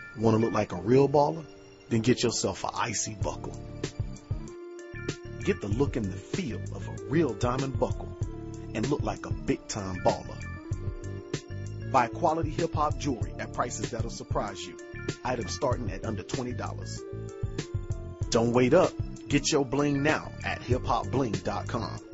Want to look like a real baller? Then get yourself an icy buckle. Get the look and the feel of a real diamond buckle and look like a big-time baller. Buy quality hip-hop jewelry at prices that'll surprise you. Items starting at under $20. Don't wait up. Get your bling now at hiphopbling.com.